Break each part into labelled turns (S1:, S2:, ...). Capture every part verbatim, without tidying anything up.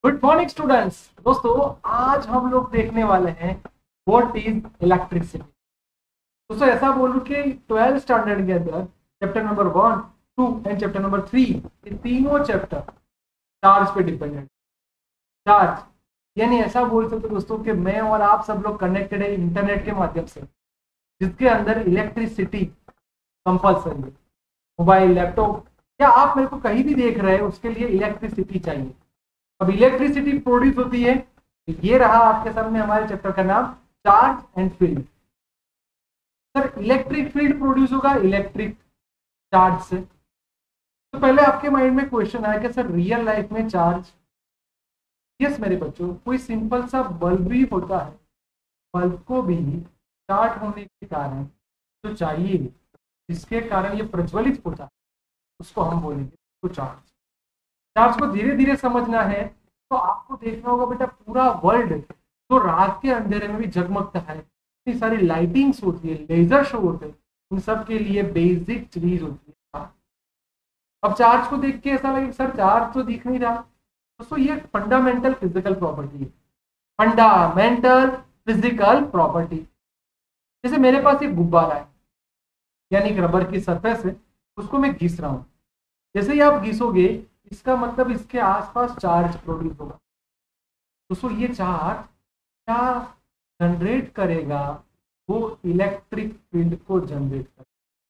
S1: Good morning students. दोस्तों, आज हम लोग देखने वाले हैं व्हाट इज इलेक्ट्रिसिटी। दोस्तों, ऐसा बोलूं कि ट्वेल्थ स्टैंडर्ड के अंदर chapter number one two and chapter number three, ये तीनों चैप्टर चार्ज पे डिपेंडेंट। चार्ज यानी ऐसा बोल सकते दोस्तों कि मैं और आप सब लोग कनेक्टेड है इंटरनेट के माध्यम से, जिसके अंदर इलेक्ट्रिसिटी कंपल्सरी है। मोबाइल, लैपटॉप या आप मेरे को कहीं भी देख रहे हैं, उसके लिए इलेक्ट्रिसिटी चाहिए। अब इलेक्ट्रिसिटी प्रोड्यूस होती है, ये रहा आपके सामने हमारे चैप्टर का नाम, charge and field. Sir, electric field produce होगा इलेक्ट्रिक चार्ज से। तो पहले आपके माइंड में क्वेश्चन आया कि सर रियल लाइफ में चार्ज, यस मेरे बच्चों, कोई सिंपल सा बल्ब भी होता है, बल्ब को भी चार्ज होने के कारण जो चाहिए, जिसके कारण ये प्रज्वलित होता है, उसको हम बोलेंगे तो चार्ज। चार्ज को धीरे धीरे समझना है तो आपको देखना होगा बेटा, पूरा वर्ल्ड जो रात के अंधेरे में भी जगमगता है, इतनी सारी लाइटिंग्स होती है, लेजर शो होते हैं, उन सब के लिए बेसिक चीज होती है। अब चार्ज को देख के ऐसा लगे सर चार्ज तो दिख नहीं रहा। दोस्तों, ये फंडामेंटल फिजिकल प्रॉपर्टी है, फंडामेंटल फिजिकल प्रॉपर्टी। जैसे मेरे पास एक गुब्बारा है, यानी रबर की सरफेस है, उसको मैं घिस रहा हूं। जैसे ही आप घिसोगे, इसका मतलब इसके आसपास चार्ज प्रोड्यूस होगा। दोस्तों, ये चार्ज क्या जनरेट करेगा? वो इलेक्ट्रिक फील्ड को जनरेट करेगा।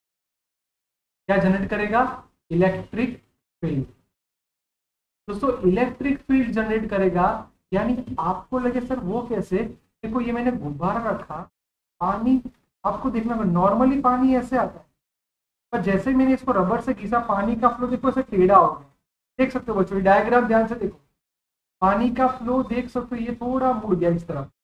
S1: क्या जनरेट करेगा? Electric field. दोस्तों, इलेक्ट्रिक फील्ड जनरेट करेगा, यानी आपको लगे सर वो कैसे? देखो, ये मैंने गुब्बारा रखा, पानी आपको देखना, नॉर्मली पानी ऐसे आता है, पर जैसे ही मैंने इसको रबर से घिसा, पानी का फ्लो देखो ऐसे टेढ़ा हो गया। देख सकते हो बच्चों, डायग्राम ध्यान से देखो, पानी का फ्लो देख सकते हो, ये थोड़ा मुड़ गया इस तरफ।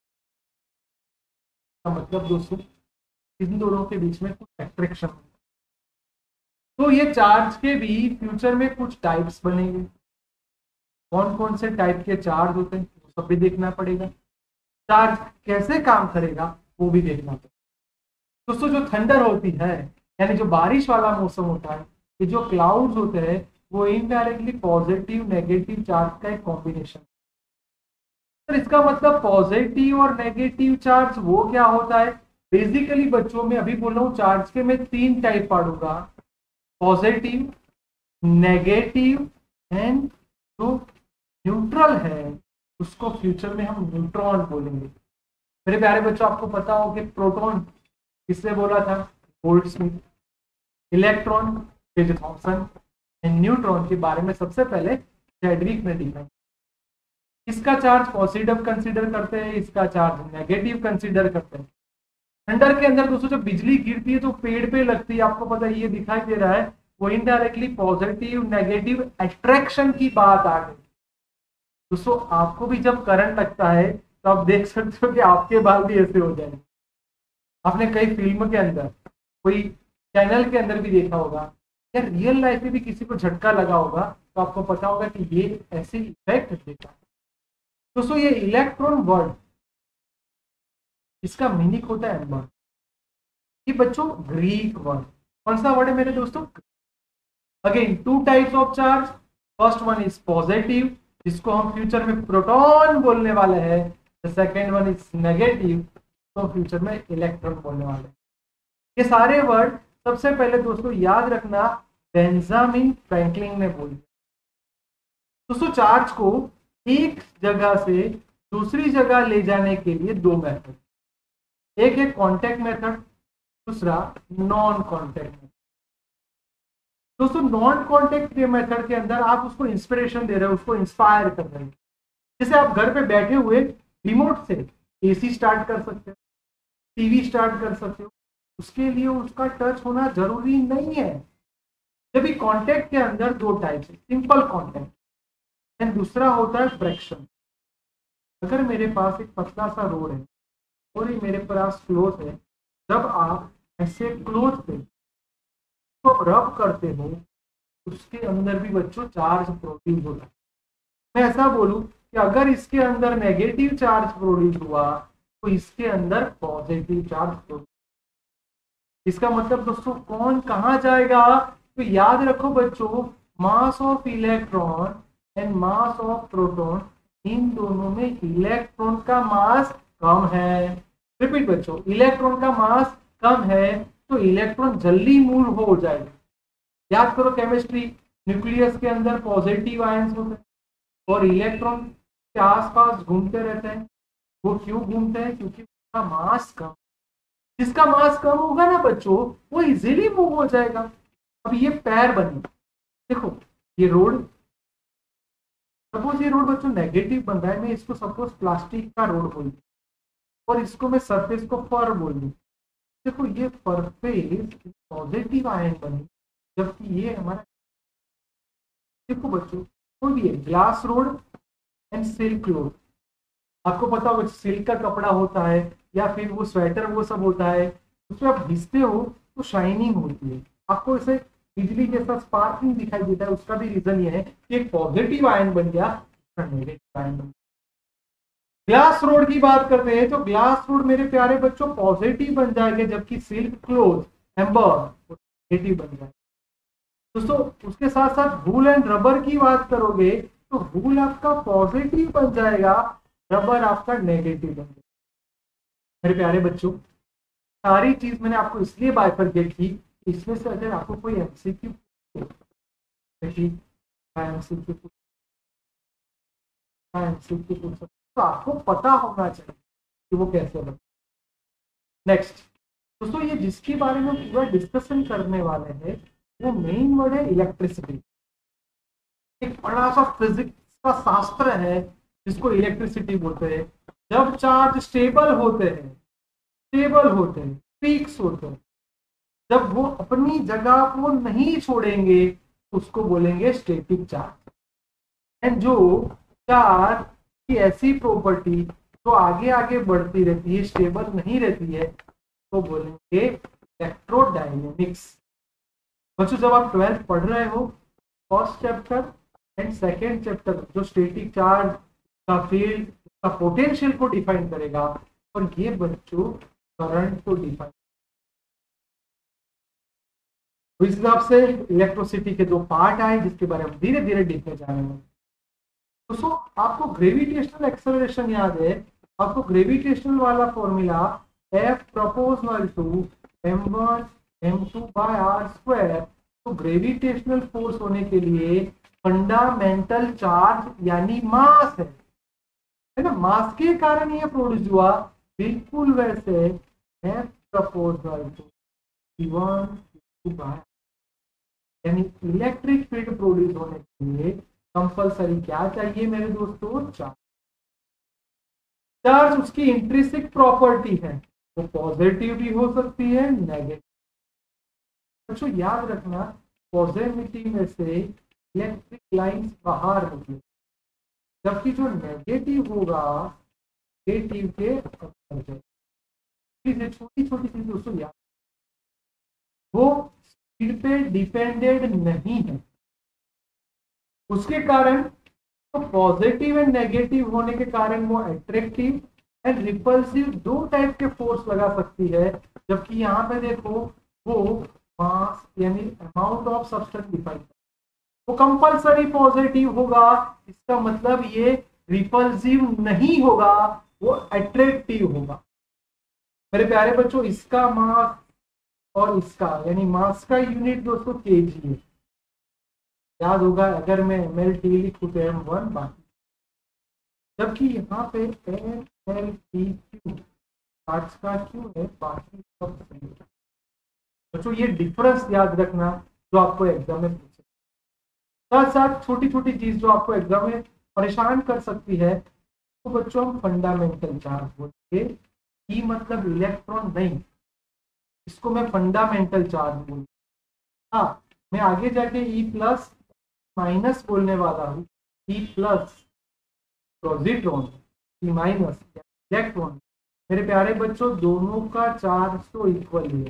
S1: मतलब दोस्तों, इन दोनों के बीच में कुछ अट्रैक्शन। तो ये चार्ज के भी फ्यूचर में कुछ टाइप्स बनेंगे। कौन कौन से टाइप के चार्ज होते हैं वो सब भी देखना पड़ेगा। चार्ज कैसे काम करेगा वो भी देखना पड़ेगा। दोस्तों, जो थंडर होती है, यानी जो बारिश वाला मौसम होता है, ये जो क्लाउड्स होते हैं, वो इनडायरेक्टली पॉजिटिव नेगेटिव चार्ज का एक कॉम्बिनेशन। तो इसका मतलब पॉजिटिव और नेगेटिव चार्ज वो क्या होता है? बेसिकली बच्चों में अभी बोल रहा हूँ, चार्ज के मैं तीन टाइप पढ़ूंगा, पॉजिटिव, नेगेटिव एंड जो न्यूट्रल है, उसको फ्यूचर में हम न्यूट्रॉन बोलेंगे। मेरे प्यारे बच्चों, आपको पता हो कि प्रोटॉन किसने बोला था? गोल्डस्मिथ। इलेक्ट्रॉन फिर थॉमसन। एंड न्यूट्रॉन के बारे में सबसे पहले चैडविक ने डिफाइन। इसका चार्ज पॉजिटिव कंसीडर करते हैं, इसका चार्ज नेगेटिव कंसीडर करते हैं। थंडर के अंदर दोस्तों जब बिजली गिरती है तो पेड़ पे लगती है, आपको पता है, ये दिखाई दे रहा है, वो इनडायरेक्टली पॉजिटिव नेगेटिव अट्रैक्शन की बात आ गई। दोस्तों, आपको भी जब करंट लगता है तो आप देख सकते हो कि आपके बाल भी ऐसे हो जाएंगे। आपने कई फिल्म के अंदर, कोई चैनल के अंदर भी देखा होगा, या रियल लाइफ में भी किसी को झटका लगा होगा, तो आपको पता होगा कि ये ऐसे इफेक्ट देता है। दोस्तों, ये इलेक्ट्रॉन वर्ड, इसका मीनिंग होता है एम्बर। ये बच्चों ग्रीक वर्ड, कौन सा वर्ड है मेरे दोस्तों? Again two types of charge. First one is positive, जिसको हम फ्यूचर में प्रोटॉन बोलने वाले हैं। The second one is negative, तो फ्यूचर में इलेक्ट्रॉन बोलने वाले हैं। ये सारे वर्ड सबसे पहले दोस्तों याद रखना, बेंजामिन फ्रैंकलिन ने बोली। दोस्तों, चार्ज को एक जगह से दूसरी जगह ले जाने के लिए दो मेथड, एक है कांटेक्ट मेथड, दूसरा नॉन कांटेक्ट मेथड। दोस्तों, नॉन कांटेक्ट के मेथड के अंदर आप उसको इंस्पिरेशन दे रहे हो, उसको इंस्पायर कर रहे हो। जैसे आप घर पे बैठे हुए रिमोट से एसी स्टार्ट कर सकते हो, टीवी स्टार्ट कर सकते हो, उसके लिए उसका टच होना जरूरी नहीं है। जब भी कांटेक्ट के अंदर दो टाइप है, सिंपल कांटेक्ट एंड दूसरा होता है फ्रैक्शन। अगर मेरे पास एक पतला सा रोड है और ये मेरे पास क्लोथ है, जब आप ऐसे क्लोथ पे तो रब करते हो, उसके अंदर भी बच्चों चार्ज प्रोड्यूस होता है। मैं ऐसा बोलूं कि अगर इसके अंदर नेगेटिव चार्ज प्रोड्यूस हुआ तो इसके अंदर पॉजिटिव चार्ज प्रोड्यूस। इसका मतलब दोस्तों कौन कहां जाएगा? तो याद रखो बच्चों, mass of electron and mass of proton, इन दोनों में इलेक्ट्रॉन का मास कम है। रिपीट बच्चों, इलेक्ट्रॉन का मास कम है तो इलेक्ट्रॉन जल्दी मूव हो जाएगा। याद करो केमिस्ट्री, न्यूक्लियस के अंदर पॉजिटिव आयंस होते हैं और इलेक्ट्रॉन के आसपास घूमते रहते हैं। वो क्यों घूमते हैं? क्योंकि उसका मास कम। जिसका मास कम होगा ना बच्चों, वो इजीली मूव हो जाएगा। अब ये पैर बनी, देखो ये रोड, सपोज ये रोड बच्चों नेगेटिव बन रहा है, मैं इसको सपोज प्लास्टिक का रोड बोल दूं और इसको मैं सरफेस को फर बोल दूं। देखो ये सरफेस पॉजिटिव आयन बनी, जबकि ये हमारा, देखो बच्चों कोई भी है, glass rod and silk rod, आपको पता होगा सिल्क का कपड़ा होता है या फिर वो स्वेटर वो सब होता है, उसमें आप घिसते हो तो शाइनिंग होती है, आपको इसे बिजली जैसा स्पार्किंग दिखाई देता है। उसका भी रीजन ये है कि एक पॉजिटिव आयन बन गया, नेगेटिव आयन बन गया। ग्लास रोड की बात करते हैं तो ग्लास रोड मेरे प्यारे बच्चों पॉजिटिव बन जाएंगे, जबकि सिल्क क्लोथ एम्बर नेगेटिव बन जाएगा। दोस्तों उसके साथ साथ वूल एंड रबर की बात करोगे तो वूल आपका पॉजिटिव बन जाएगा, रबर आपका नेगेटिव बन जाएगा। मेरे प्यारे बच्चों सारी चीज मैंने आपको इसलिए बाइफरकेट की, इसमें से अगर आपको कोई एमसीक्यू एमसीक्यू एमसीक्यू पूछ सकते तो आपको पता होना चाहिए कि वो कैसे बने। नेक्स्ट दोस्तों, ये जिसके बारे में पूरा डिस्कशन करने वाले हैं वो मेन वर्ड है इलेक्ट्रिसिटी। एक बड़ा सा फिजिक्स का शास्त्र है जिसको इलेक्ट्रिसिटी बोलते हैं। जब चार्ज स्टेबल होते हैं, स्टेबल होते हैं, फिक्स होते हैं, जब वो अपनी जगह को नहीं छोड़ेंगे उसको बोलेंगे स्टैटिक चार्ज। एंड जो चार्ज की ऐसी प्रॉपर्टी जो आगे आगे बढ़ती रहती है, स्टेबल नहीं रहती है, तो बोलेंगे इलेक्ट्रोडायनेमिक्स। बच्चों जब आप ट्वेल्थ पढ़ रहे हो, first chapter and second chapter जो स्टैटिक चार्ज का फील्ड का पोटेंशियल को डिफाइन करेगा, और ये बच्चों करंट को डिफाइन, तो इस हिसाब से इलेक्ट्रिसिटी के दो पार्ट आए जिसके बारे में धीरे धीरे देखने जा रहे हैं। दोस्तों आपको ग्रेविटेशनल एक्सेलरेशन याद है, आपको ग्रेविटेशनल वाला formula F proportional to m one m two by r square. तो ग्रेविटेशनल फोर्स होने के लिए फंडामेंटल चार्ज यानी मास है, है ना, मास के कारण ये प्रोड्यूस हुआ। बिल्कुल वैसे F proportional to v one two by, यानी इलेक्ट्रिक फील्ड प्रोड्यूस होने के लिए कंपलसरी क्या चाहिए मेरे दोस्तों? चार्ज। चार्ज उसकी इंट्रिंसिक प्रॉपर्टी है, वो पॉजिटिव भी हो सकती है, नेगेटिव। बच्चों याद रखना, पॉजिटिव में से इलेक्ट्रिक लाइंस बाहर निकले, जबकि जो नेगेटिव होगा नेगेटिव के अंदर। छोटी छोटी चीज दोस्तों याद, वो स्पीड पे डिपेंडेड नहीं है, उसके कारण तो पॉजिटिव एंड नेगेटिव होने के कारण वो अट्रैक्टिव एंड रिपल्सिव दो टाइप के फोर्स लगा सकती है। जबकि यहाँ पे देखो वो मास यानी अमाउंट ऑफ सब्सटेंस डिफाइन, वो कंपलसरी पॉजिटिव होगा, इसका मतलब ये रिपल्सिव नहीं होगा, वो अट्रैक्टिव होगा। मेरे प्यारे बच्चों इसका मास और इसका यानी मास का यूनिट दोस्तों केजी है, याद होगा। अगर मैं एम एल टी लिखूं तो एम वन बाकी, जबकि यहाँ पे m l t q charge का क्यू है, बाकी सब सही है। बच्चों ये डिफरेंस याद रखना जो आपको एग्जाम में पूछे। साथ साथ छोटी छोटी चीज जो आपको एग्जाम में परेशान कर सकती है, तो बच्चों हम फंडामेंटल चार्ज बोलते, ई मतलब इलेक्ट्रॉन नहीं, इसको मैं फंडामेंटल चार्ज बोलूँ। हाँ मैं आगे जाके ई प्लस माइनस बोलने वाला हूँ, e plus positron, e minus electron. मेरे प्यारे बच्चों दोनों का चार्ज तो इक्वल है।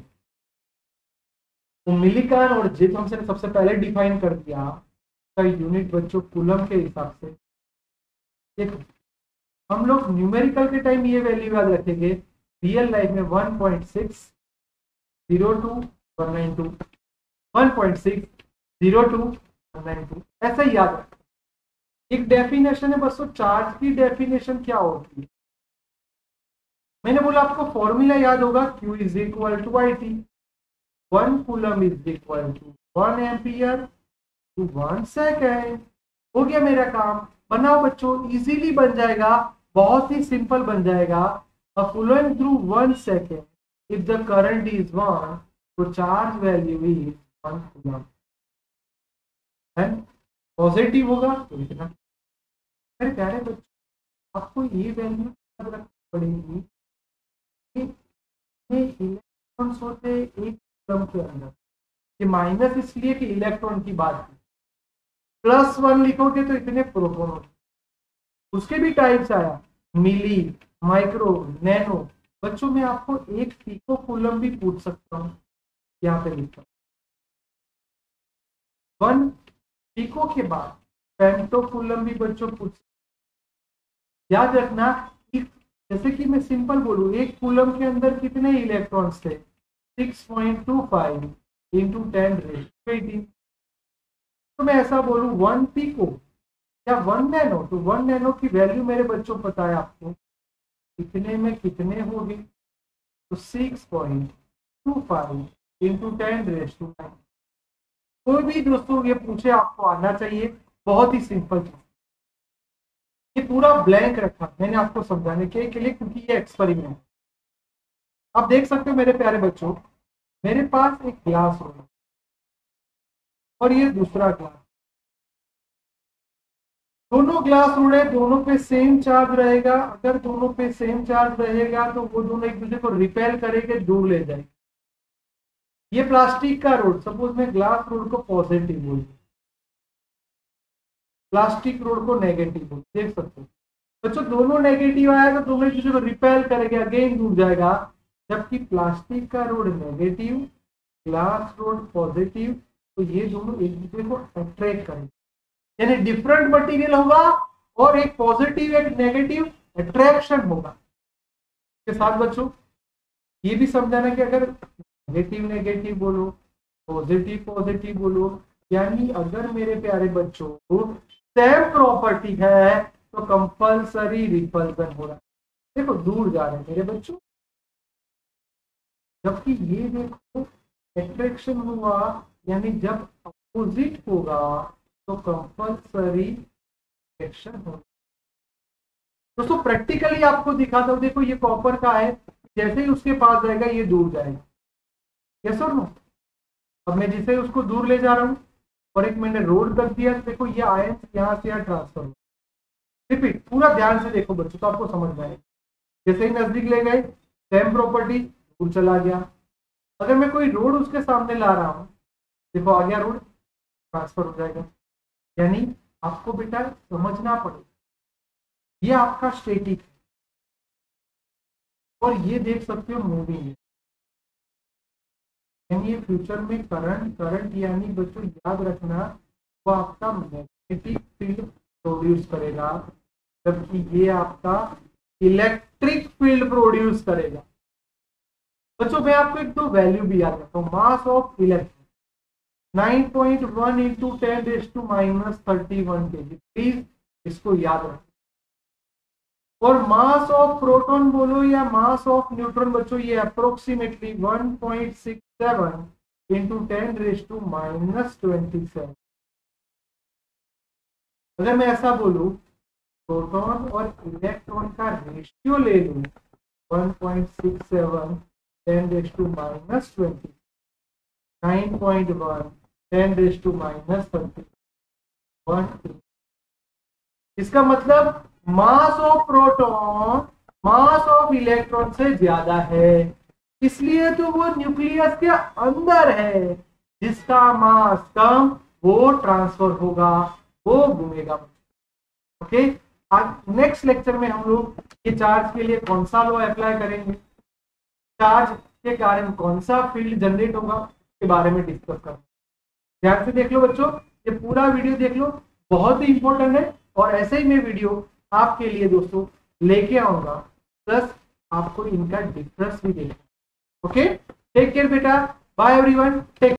S1: तो मिलीकन और जे हमसे सबसे पहले डिफाइन कर दिया, का यूनिट बच्चों कूलम के हिसाब से। देखो हम लोग न्यूमेरिकल के टाइम ये वैल्यू याद रखेंगे, रियल लाइफ में one point six zero two one nine two, one point six zero two one nine two, ऐसा ही याद रखें। एक डेफिनेशन है बच्चों, चार्ज की डेफिनेशन क्या होती है? मैंने बोला आपको फॉर्मूला याद होगा, Q is equal to i t, one coulomb is equal to one ampere to one second. हो गया मेरा काम। बनाओ बच्चों, इजीली बन जाएगा, बहुत ही सिंपल बन जाएगा। A flowing through one second if the current is one, तो charge value is one coulomb है, पॉजिटिव होगा तो इतना। मेरे प्यारे बच्चों, आपको ये वैल्यू याद रखनी पड़ेगी कि इलेक्ट्रॉन्स होते एक कूलम के अंदर। ये माइनस इसलिए कि इलेक्ट्रॉन की बात की, प्लस वन लिखोगे तो इतने प्रोटॉन होते। उसके भी टाइप्स आया, मिली, माइक्रो, नैनो। बच्चों मैं आपको एक पिको कूलम भी पूछ सकता हूँ, यहाँ पे लिखता हूँ वन पिको के बाद फेम्टो कूलम भी बच्चों पूछ। याद रखना कि जैसे कि मैं सिंपल बोलूं, एक कूलम के अंदर कितने इलेक्ट्रॉन्स थे? Six point two five into ten raise to eighteen. तो मैं ऐसा बोलूं वन पिको या वन नैनो, तो वन नैनो की वैल्यू मेरे बच्चों पता है आपको, कितने में कितने हो गए? तो six point two five into ten raise to nine. कोई भी दोस्तों ये पूछे आपको आना चाहिए, बहुत ही सिंपल चीज। ये पूरा ब्लैंक रखा मैंने आपको समझाने के लिए, क्योंकि ये एक्सपेरिमेंट। आप देख सकते हो मेरे प्यारे बच्चों, मेरे पास एक ग्लास होगा और ये दूसरा ग्लास, दोनों ग्लास उड़े, दोनों पे सेम चार्ज रहेगा। अगर दोनों पे सेम चार्ज रहेगा तो वो दोनों एक दूसरे को रिपेल करेंगे, दूर ले जाएंगे। ये प्लास्टिक का रोड, सपोज मैं ग्लास रोड को पॉजिटिव बोलूं, प्लास्टिक रोड को नेगेटिव बोलूं, देख सकते हो बच्चों दोनों नेगेटिव आएगा, तो दोनों एक दूसरे को रिपेल करेंगे, अगेन दूर जाएगा। जबकि प्लास्टिक का rod negative, glass rod positive, तो ये दोनों एक दूसरे को अट्रैक्ट करेंगे। यानी डिफरेंट मटेरियल होगा और एक पॉजिटिव एक नेगेटिव अट्रैक्शन होगा। के साथ बच्चों ये भी समझाना कि अगर नेगेटिव नेगेटिव बोलो, पॉजिटिव पॉजिटिव बोलो, यानी अगर मेरे प्यारे बच्चों को सेम प्रॉपर्टी है तो कंपल्सरी रिपल्सन हो रहा है। देखो दूर जा रहे हैं मेरे बच्चों, जबकि ये देखो अट्रैक्शन हुआ, यानी जब अपोजिट होगा तो कंपल्सरी रिएक्शन होगा। दोस्तों प्रैक्टिकली आपको दिखाता हूं, देखो ये कॉपर का है, जैसे ही उसके पास जाएगा ये दूर जाएगा, यस और नो। अब मैं जिसे उसको दूर ले जा रहा हूं और एक मैंने रोड कर दिया, देखो ये आयन यहां से यहां ट्रांसफर हो। रिपीट, पूरा ध्यान से देखो बच्चों तो आपको समझ में आएगा। जैसे ही नजदीक ले गए सेम प्रॉपर्टी, दूर चला गया। अगर मैं कोई रोड उसके सामने ला रहा हूं, देखो आ गया रोड, ट्रांसफर हो जाएगा। यानी आपको बेटा समझना पड़ेगा, ये आपका स्टैटिक है और ये देख सकते हो मूविंग है। यानी ये फ्यूचर में करंट करंट यानी बच्चों याद रखना वो आपका मैग्नेटिक फील्ड प्रोड्यूस करेगा, जबकि ये आपका इलेक्ट्रिक फील्ड प्रोड्यूस करेगा। बच्चों मैं आपको एक दो वैल्यू भी याद रखता हूँ। Mass of electron nine point one into ten raise to minus thirty one kg, please इसको याद रखें। और मास ऑफ प्रोटॉन बोलो या मास ऑफ न्यूट्रॉन बच्चों, ये approximately one point six seven into ten raise to minus twenty seven. अगर मैं ऐसा बोलूं प्रोटॉन और इलेक्ट्रॉन का रेशियो ले लूं one point six seven ten raise to minus twenty, nine point one ten raise to minus thirty one, इसका मतलब mass of proton mass of electron से ज्यादा है, इसलिए तो वो न्यूक्लियस के अंदर है। जिसका मास कम वो ट्रांसफर होगा, वो घूमेगा। ओके, आज नेक्स्ट लेक्चर में हम लोग ये चार्ज के लिए कौन सा लॉ अप्लाई करेंगे, चार्ज के कारण कौन सा फील्ड जनरेट होगा, के बारे में डिस्कस करेंगे। ध्यान से देख लो बच्चों, ये पूरा वीडियो देख लो, बहुत ही इंपॉर्टेंट है। और ऐसे ही मैं वीडियो आपके लिए दोस्तों लेके आऊंगा, प्लस आपको इनका डिफरेंस भी देखना। ओके, टेक केयर बेटा, बाय एवरीवन, टेक